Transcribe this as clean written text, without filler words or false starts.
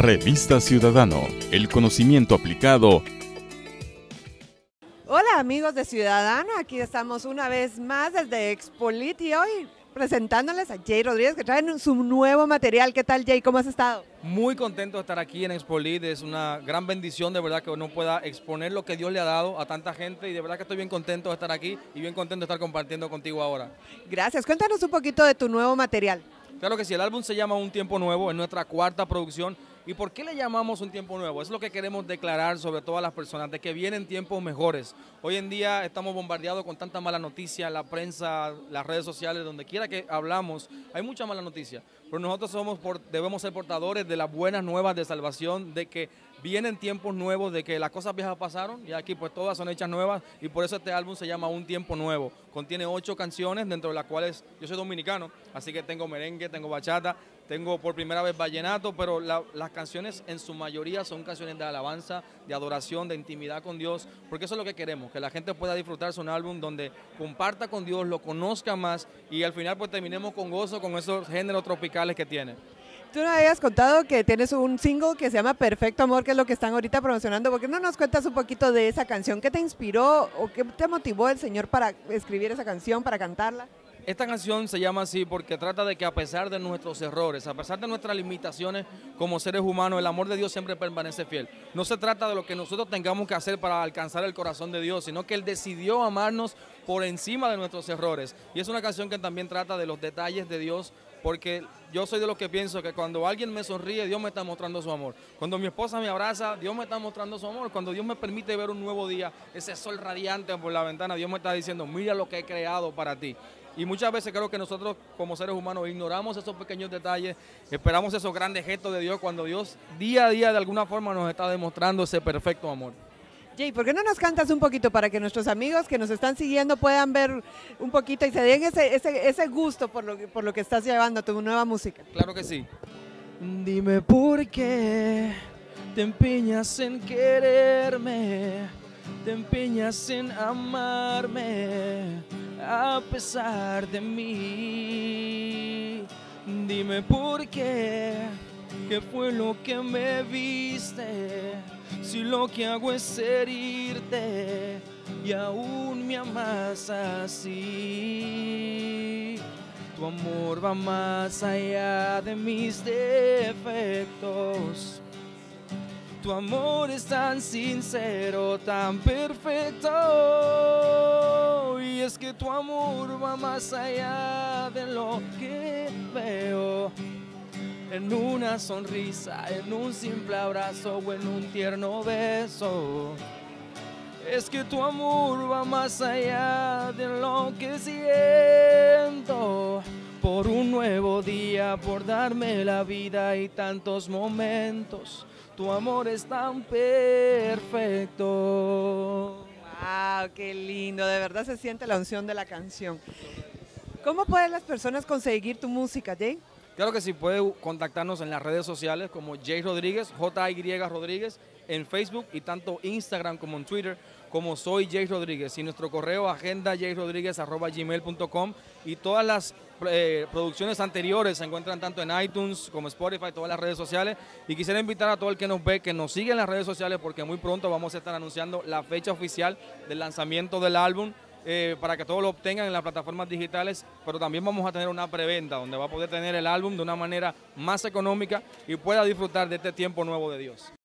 Revista Ciudadano, el conocimiento aplicado. Hola amigos de Ciudadano, aquí estamos una vez más desde Expolit y hoy presentándoles a Jay Rodríguez que traen su nuevo material. ¿Qué tal, Jay? ¿Cómo has estado? Muy contento de estar aquí en Expolit, es una gran bendición de verdad que uno pueda exponer lo que Dios le ha dado a tanta gente y de verdad que estoy bien contento de estar aquí y bien contento de estar compartiendo contigo ahora. Gracias, cuéntanos un poquito de tu nuevo material. Claro que sí, el álbum se llama Un Tiempo Nuevo, es nuestra cuarta producción. ¿Y por qué le llamamos Un Tiempo Nuevo? Es lo que queremos declarar sobre todas las personas, de que vienen tiempos mejores. Hoy en día estamos bombardeados con tanta mala noticia, la prensa, las redes sociales, donde quiera que hablamos, hay mucha mala noticia. Pero nosotros debemos ser portadores de las buenas nuevas de salvación, de que vienen tiempos nuevos, de que las cosas viejas pasaron y aquí pues todas son hechas nuevas y por eso este álbum se llama Un Tiempo Nuevo. Contiene 8 canciones, dentro de las cuales yo soy dominicano, así que tengo merengue, tengo bachata, tengo por primera vez vallenato, pero las canciones en su mayoría son canciones de alabanza, de adoración, de intimidad con Dios, porque eso es lo que queremos, que la gente pueda disfrutarse un álbum donde comparta con Dios, lo conozca más y al final pues terminemos con gozo con esos géneros tropicales que tiene. Tú nos habías contado que tienes un single que se llama Perfecto Amor, que es lo que están ahorita promocionando. ¿Por qué no nos cuentas un poquito de esa canción? ¿Qué te inspiró o qué te motivó el Señor para escribir esa canción, para cantarla? Esta canción se llama así porque trata de que a pesar de nuestros errores, a pesar de nuestras limitaciones como seres humanos, el amor de Dios siempre permanece fiel. No se trata de lo que nosotros tengamos que hacer para alcanzar el corazón de Dios, sino que Él decidió amarnos por encima de nuestros errores. Y es una canción que también trata de los detalles de Dios, porque yo soy de los que pienso que cuando alguien me sonríe, Dios me está mostrando su amor. Cuando mi esposa me abraza, Dios me está mostrando su amor. Cuando Dios me permite ver un nuevo día, ese sol radiante por la ventana, Dios me está diciendo, mira lo que he creado para ti. Y muchas veces creo que nosotros como seres humanos ignoramos esos pequeños detalles, esperamos esos grandes gestos de Dios cuando Dios día a día de alguna forma nos está demostrando ese perfecto amor. Jay, ¿por qué no nos cantas un poquito para que nuestros amigos que nos están siguiendo puedan ver un poquito y se den ese gusto por lo que estás llevando, tu nueva música? Claro que sí. Dime por qué te empeñas en quererme, te empeñas en amarme a pesar de mí. Dime por qué fue lo que me viste, si lo que hago es herirte y aún me amas así. Tu amor va más allá de mis defectos. Tu amor es tan sincero, tan perfecto. Y es que tu amor va más allá de lo que veo. En una sonrisa, en un simple abrazo o en un tierno beso. Es que tu amor va más allá de lo que siento. Por un nuevo día, por darme la vida y tantos momentos. Tu amor es tan perfecto. ¡Wow! ¡Qué lindo! De verdad se siente la unción de la canción. ¿Cómo pueden las personas conseguir tu música, Jay? Claro que sí, puede contactarnos en las redes sociales como Jay Rodríguez, J-Y Rodríguez, en Facebook y tanto Instagram como en Twitter, como Soy Jay Rodríguez. Y nuestro correo agendajayrodriguez@gmail.com y todas las producciones anteriores se encuentran tanto en iTunes como Spotify, todas las redes sociales. Y quisiera invitar a todo el que nos ve, que nos siga en las redes sociales porque muy pronto vamos a estar anunciando la fecha oficial del lanzamiento del álbum. Para que todos lo obtengan en las plataformas digitales, pero también vamos a tener una preventa donde va a poder tener el álbum de una manera más económica y pueda disfrutar de este tiempo nuevo de Dios.